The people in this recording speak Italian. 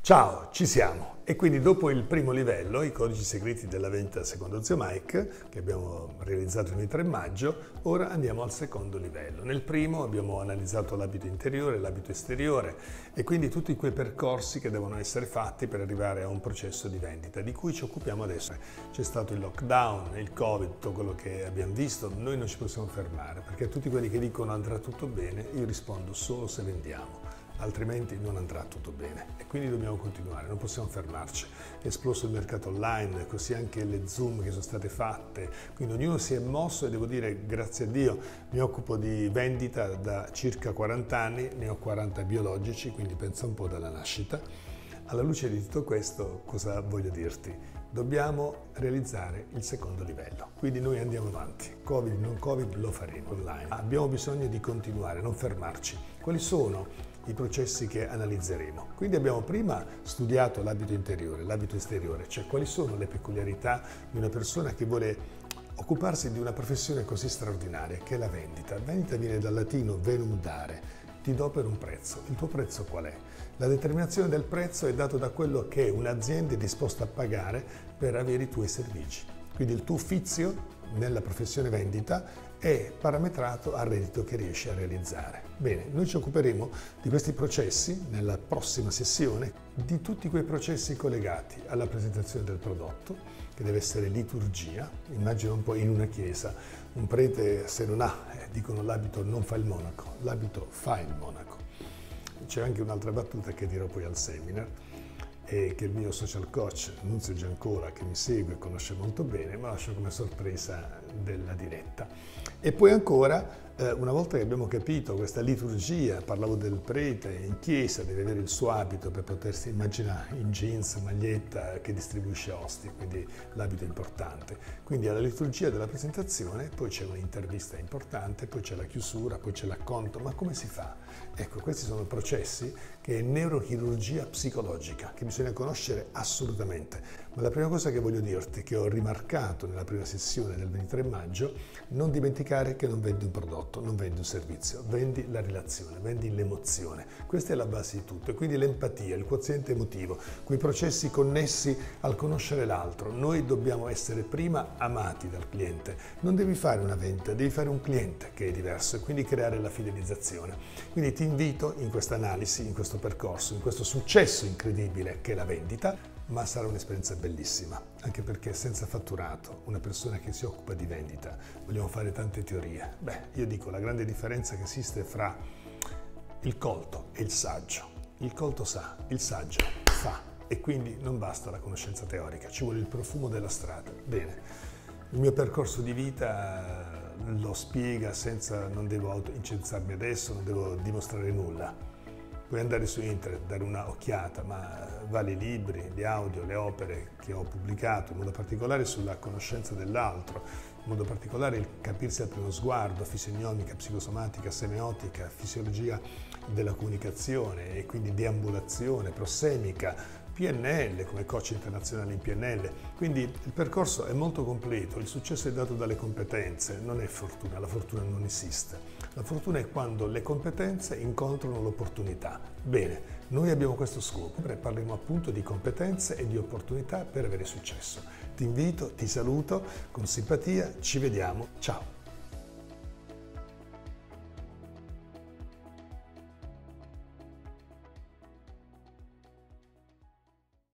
Ciao, ci siamo! E quindi dopo il primo livello, i codici segreti della vendita secondo Zio Mike, che abbiamo realizzato il 3 maggio, ora andiamo al secondo livello. Nel primo abbiamo analizzato l'abito interiore, l'abito esteriore e quindi tutti quei percorsi che devono essere fatti per arrivare a un processo di vendita, di cui ci occupiamo adesso. C'è stato il lockdown, il Covid, tutto quello che abbiamo visto, noi non ci possiamo fermare, perché a tutti quelli che dicono andrà tutto bene, io rispondo solo se vendiamo. Altrimenti non andrà tutto bene e quindi dobbiamo continuare, non possiamo fermarci. È esploso il mercato online, così anche le Zoom che sono state fatte, quindi ognuno si è mosso e devo dire grazie a Dio mi occupo di vendita da circa 40 anni, ne ho 40 biologici, quindi pensa un po' dalla nascita. Alla luce di tutto questo cosa voglio dirti? Dobbiamo realizzare il secondo livello, quindi noi andiamo avanti, Covid, non Covid lo faremo online. Abbiamo bisogno di continuare, non fermarci. Quali sono i processi che analizzeremo? Quindi abbiamo prima studiato l'abito interiore, l'abito esteriore, cioè quali sono le peculiarità di una persona che vuole occuparsi di una professione così straordinaria che è la vendita. La vendita viene dal latino venum dare, ti do per un prezzo. Il tuo prezzo qual è? La determinazione del prezzo è data da quello che un'azienda è disposta a pagare per avere i tuoi servizi. Quindi il tuo uffizio nella professione vendita è parametrato al reddito che riesci a realizzare. Bene, noi ci occuperemo di questi processi nella prossima sessione, di tutti quei processi collegati alla presentazione del prodotto, che deve essere liturgia. Immagino un po' in una chiesa, un prete se non ha, dicono l'abito non fa il monaco, l'abito fa il monaco. C'è anche un'altra battuta che dirò poi al seminar, e che il mio social coach Nunzio Giancola, che mi segue e conosce molto bene, me lo lascio come sorpresa della diretta. E poi ancora, una volta che abbiamo capito questa liturgia, parlavo del prete in chiesa, deve avere il suo abito per potersi immaginare in jeans, maglietta, che distribuisce ostie, quindi l'abito è importante. Quindi alla liturgia della presentazione, poi c'è un'intervista importante, poi c'è la chiusura, poi c'è l'acconto, ma come si fa? Ecco, questi sono processi che è neurochirurgia psicologica, che bisogna conoscere assolutamente. Ma la prima cosa che voglio dirti, che ho rimarcato nella prima sessione del 23 maggio, non dimenticare che non vendi un prodotto, non vendi un servizio, vendi la relazione, vendi l'emozione. Questa è la base di tutto e quindi l'empatia, il quoziente emotivo, quei processi connessi al conoscere l'altro. Noi dobbiamo essere prima amati dal cliente. Non devi fare una vendita, devi fare un cliente che è diverso e quindi creare la fidelizzazione. Quindi ti invito in questa analisi, in questo percorso, in questo successo incredibile che è la vendita, ma sarà un'esperienza bellissima, anche perché senza fatturato, una persona che si occupa di vendita, vogliamo fare tante teorie. Beh, io dico la grande differenza che esiste fra il colto e il saggio. Il colto sa, il saggio fa e quindi non basta la conoscenza teorica, ci vuole il profumo della strada. Bene, il mio percorso di vita lo spiega senza, non devo incensarmi adesso, non devo dimostrare nulla. Puoi andare su internet, dare una occhiata, ma vale i libri, gli audio, le opere che ho pubblicato, in modo particolare sulla conoscenza dell'altro, in modo particolare il capirsi al primo sguardo, fisionomica, psicosomatica, semiotica, fisiologia della comunicazione e quindi deambulazione, prossemica, PNL come coach internazionale in PNL. Quindi il percorso è molto completo, il successo è dato dalle competenze, non è fortuna, la fortuna non esiste. La fortuna è quando le competenze incontrano l'opportunità. Bene, noi abbiamo questo scopo, parleremo appunto di competenze e di opportunità per avere successo. Ti invito, ti saluto con simpatia, ci vediamo, ciao!